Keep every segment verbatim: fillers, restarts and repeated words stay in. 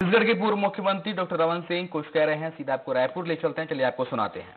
छत्तीसगढ़ के पूर्व मुख्यमंत्री डॉक्टर रमन सिंह कुछ कह रहे हैं, सीधा आपको रायपुर ले चलते हैं। चलिए आपको सुनाते हैं।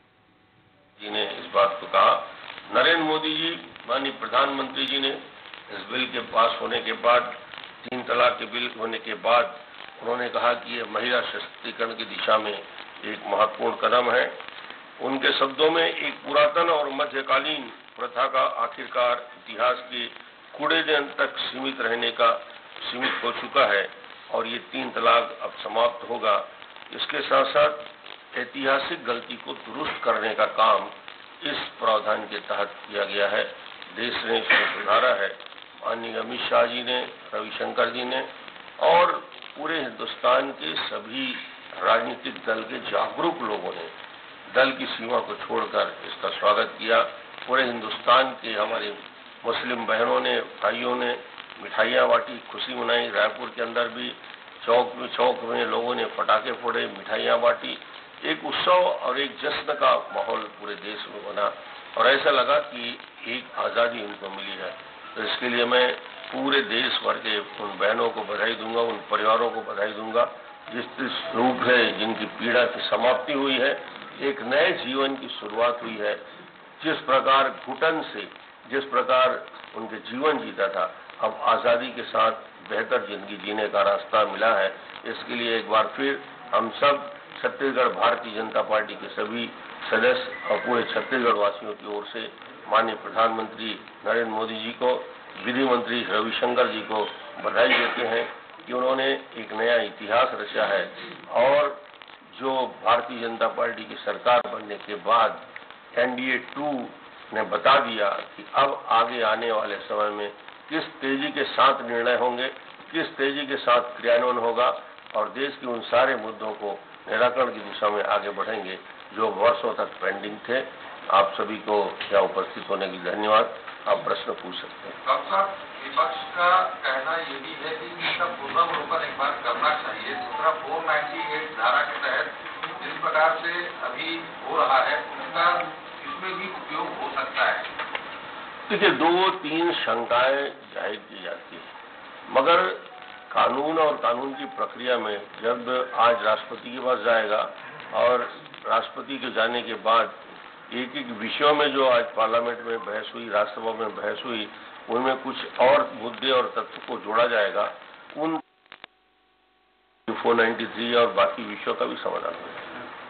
जी ने इस बात को कहा, नरेंद्र मोदी जी माननीय प्रधानमंत्री जी ने इस बिल के पास होने के बाद, तीन तलाक के बिल होने के बाद उन्होंने कहा कि यह महिला सशक्तिकरण की दिशा में एक महत्वपूर्ण कदम है। उनके शब्दों में एक पुरातन और मध्यकालीन प्रथा का आखिरकार इतिहास के कूड़े दिन तक सीमित रहने का सीमित हो चुका है और ये तीन तलाक अब समाप्त होगा। इसके साथ साथ ऐतिहासिक गलती को दुरुस्त करने का काम इस प्रावधान के तहत किया गया है। देश ने इसको सुधारा है। माननीय अमित शाह जी ने, रविशंकर जी ने और पूरे हिंदुस्तान के सभी राजनीतिक दल के जागरूक लोगों ने दल की सीमा को छोड़कर इसका स्वागत किया। पूरे हिंदुस्तान के हमारे मुस्लिम बहनों ने, भाइयों ने मिठाइयाँ बांटी, खुशी मनाई। रायपुर के अंदर भी चौक में चौक में लोगों ने पटाखे फोड़े, मिठाइयाँ बांटी। एक उत्सव और एक जश्न का माहौल पूरे देश में बना और ऐसा लगा कि एक आज़ादी उनको मिली है। तो इसके लिए मैं पूरे देश भर के उन बहनों को बधाई दूंगा, उन परिवारों को बधाई दूंगा जिस रूप है जिनकी पीड़ा की समाप्ति हुई है, एक नए जीवन की शुरुआत हुई है। जिस प्रकार घुटन से जिस प्रकार उनके जीवन जीता था, अब आज़ादी के साथ बेहतर जिंदगी जीने का रास्ता मिला है। इसके लिए एक बार फिर हम सब छत्तीसगढ़ भारतीय जनता पार्टी के सभी सदस्य और पूरे छत्तीसगढ़ वासियों की ओर से माननीय प्रधानमंत्री नरेंद्र मोदी जी को, विधि मंत्री रविशंकर जी को बधाई देते हैं कि उन्होंने एक नया इतिहास रचा है और जो भारतीय जनता पार्टी की सरकार बनने के बाद एन डी ए टू ने बता दिया कि अब आगे आने वाले समय में किस तेजी के साथ निर्णय होंगे, किस तेजी के साथ क्रियान्वयन होगा और देश के उन सारे मुद्दों को निराकरण की दिशा में आगे बढ़ेंगे जो वर्षों तक पेंडिंग थे। आप सभी को यहाँ उपस्थित होने की धन्यवाद। आप प्रश्न पूछ सकते हैं। डॉक्टर साहब, विपक्ष का कहना ये भी है कि इसका पुनर्वलोकन एक बार करना चाहिए। दूसरा, फोर नाइन्टी एट धारा के तहत जिस प्रकार से अभी हो रहा है उसका इसमें भी उपयोग हो सकता है। देखिए, दो तीन शंकाएं जाहिर की जाती है, मगर कानून और कानून की प्रक्रिया में जब आज राष्ट्रपति के पास जाएगा और राष्ट्रपति के जाने के बाद एक एक विषयों में जो आज पार्लियामेंट में बहस हुई, राज्यसभा में बहस हुई, उनमें कुछ और मुद्दे और तथ्य को जोड़ा जाएगा। उन फोर नाइन्टी थ्री और बाकी विषयों का भी समाधान होगा।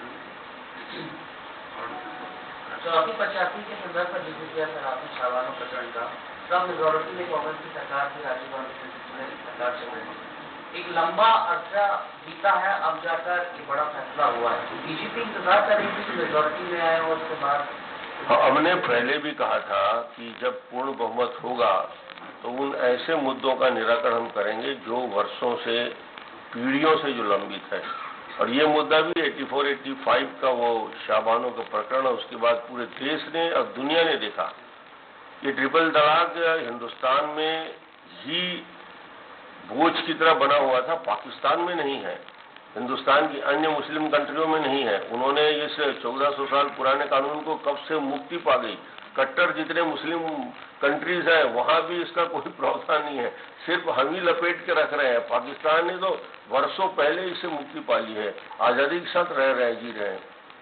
चौथी पचासी के संदर्भ पर जिक्र किया सर आपने शाबानो प्रकरण का, सब मेजोरिटी में कांग्रेस की सरकार थी, राजीव गांधी सरकार चल रही है। एक लंबा अर्सा बीता है, अब जाकर ये बड़ा फैसला हुआ है। बीजेपी इंतजार कर रही थी कि मेजोरिटी में आए और उसके बाद हमने पहले भी कहा था कि जब पूर्ण बहुमत होगा तो उन ऐसे मुद्दों का निराकरण हम करेंगे जो वर्षों से, पीढ़ियों से जो लंबित है। और ये मुद्दा भी चौरासी पचासी का वो शाबानो का प्रकरण है, उसके बाद पूरे देश ने और दुनिया ने देखा ये ट्रिपल तलाक हिंदुस्तान में ही बोझ की तरह बना हुआ था, पाकिस्तान में नहीं है, हिंदुस्तान की अन्य मुस्लिम कंट्रियों में नहीं है। उन्होंने इस चौदह सौ साल पुराने कानून को कब से मुक्ति पा गई। कट्टर जितने मुस्लिम कंट्रीज हैं वहां भी इसका कोई प्रावधान नहीं है, सिर्फ हम ही लपेट के रख रहे हैं। पाकिस्तान ने तो वर्षों पहले इससे मुक्ति पा ली है, आजादी के साथ रह रहे जी रहे हैं।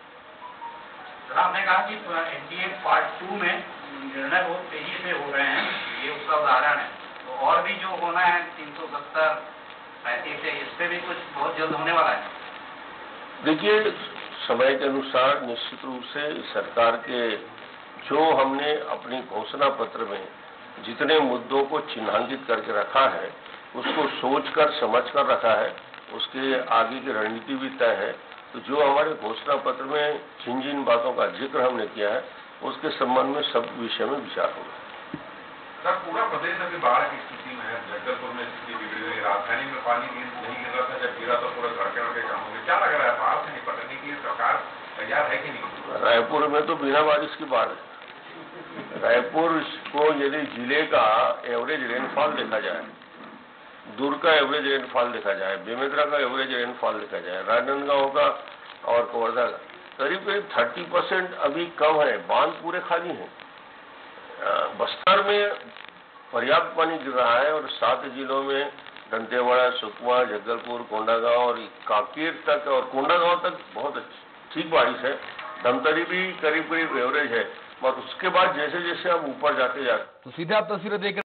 आपने कहा कि N D A part two में निर्णय बहुत तेजी से हो रहे हैं, ये उसका उदाहरण है। तो और भी जो होना है तीन सौ सत्तर पैंतीस से, इस पे भी कुछ बहुत जल्द होने वाला है। देखिए, समय के अनुसार निश्चित रूप से सरकार के जो हमने अपनी घोषणा पत्र में जितने मुद्दों को चिन्हांकित करके रखा है उसको सोचकर समझकर रखा है, उसके आगे की रणनीति भी तय है। तो जो हमारे घोषणा पत्र में जिन जिन बातों का जिक्र हमने किया है उसके संबंध में सब विषय में विचार होगा। सर, पूरा प्रदेश अभी बाढ़ की स्थिति में है। जगदलपुर में स्थिति बिगड़ी हुई, राजधानी में पानी नहीं गिर रहा था, जब गिरा तो पूरा सड़कें वड़के जाम हो गए। क्या लग रहा है, बाढ़ से निपटने के लिए सरकार तैयार है कि नहीं? रायपुर में तो बिना बारिश की बाढ़ है। रायपुर को यदि जिले का एवरेज रेनफॉल देखा जाए, दुर्ग का एवरेज रेनफॉल देखा जाए, बेमेतरा का एवरेज रेनफॉल देखा जाए, राजनांदगांव का और कवर्धा का, करीब करीब थर्टी परसेंट अभी कम है, बांध पूरे खाली हैं। बस्तर में पर्याप्त पानी गिर रहा है और सात जिलों में दंतेवाड़ा, सुकमा, जगदलपुर, कोंडागांव और कांकेर तक और कोंडागांव तक बहुत ठीक बारिश है। धमतरी भी करीब करीब एवरेज है, और उसके बाद जैसे जैसे हम ऊपर जाते जाते तो सीधे आप तस्वीरें देख